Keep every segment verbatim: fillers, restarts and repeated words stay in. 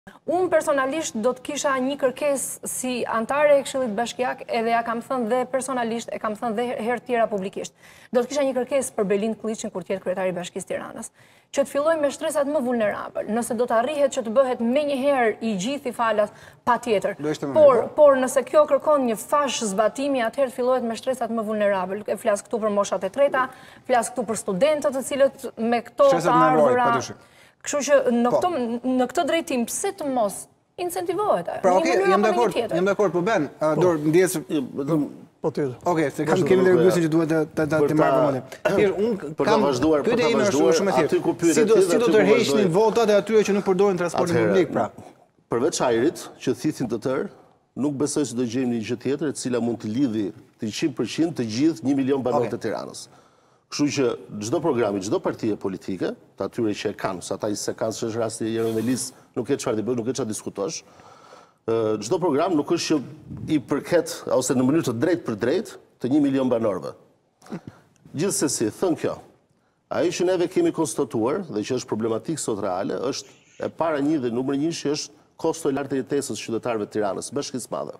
Unë personalisht do të kisha një kërkesë si antare e Këshillit Bashkiak, edhe ja kam thënë dhe personalisht, e kam thënë dhe herë tjera publikisht. Do të kisha një kërkesë për Belind Kulliçin kur të jetë kryetari i Bashkisë Tiranës, që të fillojë me shtresat më vulnerabël. Nëse do të arrihet që të bëhet menjëherë i gjithë i falas, patjetër. Por, por nëse kjo kërkon një fash zbatimi, atëherë fillohet me shtresat më vulnerabël. E flas këtu për moshat e treta, flas këtu për studentët të cilët me këto të ardhura. Kështu që në këtë drejtim, pse të mos incentivohet ajo? Pra, oke, jam dakord, jam dakord, po Ben, dorë, ndjesë... Po tjetër. Oke, se kemi dhe rëgjusin që duhet të marrë përmëndim. Për të vazhduar, për të vazhduar, aty ku pyret tjetër, si do të rrheqnin votat e atyre që nuk përdorin transportin publik, pra? Përveç ajrit, që thithin të tërë, nuk besoj se do gjejmë një gjë tjetër, e cila mund të lidhi të njëqind përqind të gjithë një milion banorë të Tiranës. Kështu që çdo programi, çdo partie politike, të atyre që e kanë, sa ata i se kanë, që është rasti e Jero Melis, nuk e çfarë të bëj, nuk e çfarë diskutosh. Çdo program nuk është që i përket ose në mënyrë të drejtë për drejtë të një milion banorëve. Gjithsesi, thënë kjo, ajo që neve kemi konstatuar dhe që është problematik sot reale, është e para një dhe numër një që është kosto i lartë të jetesës qytetarëve të Tiranës, Bashkisë Madhe.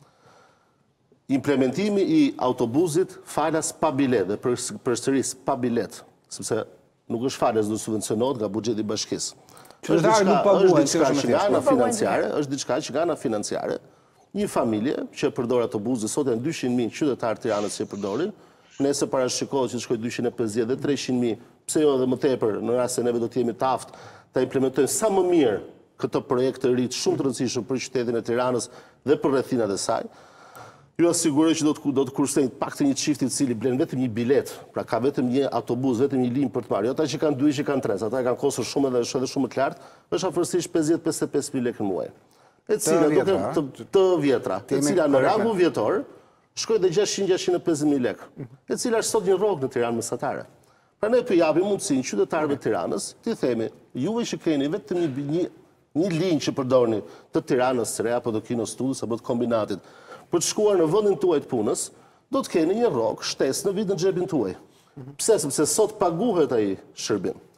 Implementimi i autobusit falas pa bilet dhe përsëris pa bilet, sepse nuk është falas do subvencionohet nga buxheti i bashkisë. Qytetarët nuk paguajnë, është diçka që nga ana financiare, është diçka që nga ana financiare, një familje që përdor autobusin, sot janë dyqind mijë qytetarë të Tiranës që e përdorin, nëse parashikohet që të shkojë dyqind e pesëdhjetë dhe treqind mijë, pse jo edhe më tepër, në rast se neve do të jemi të aftë ta implementojmë sa më mirë këtë projekt të ri shumë të rëndësishëm për qytetin e Tiranës dhe për rrethinat e saj. Ju asiguroj që do të, do të kurstojnë pak të një çifti i cili blen vetëm një bilet, pra ka vetëm një autobus, vetëm një linjë për të marrë. Jo ata që kanë dy, që kanë tre, ata kanë kostur shumë edhe është edhe shumë të lartë, është afërsisht pesëdhjetë deri pesëdhjetë e pesë mijë lekë në muaj. E cila duke të, të vjetra, e cila në rangu vjetor shkoi dhe gjashtëqind deri gjashtëqind e pesëdhjetë mijë lekë, e cila është sot një rrogë në Tiranë mesatare. Pra ne po japim mundësinë qytetarëve të Tiranës, ti themi, juve që keni vetëm një një, një linjë që përdorni të Tiranës së re apo të Kino Studios apo të kombinatit, për të shkuar në vendin tuaj të punës, do të keni një rrogë shtesë në vit në xhepin tuaj. Pse? Sepse sot paguhet ai shërbim.